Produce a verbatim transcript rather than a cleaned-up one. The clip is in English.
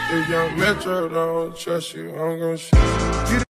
If Young Metro don't trust you, I'm gon' shoot you.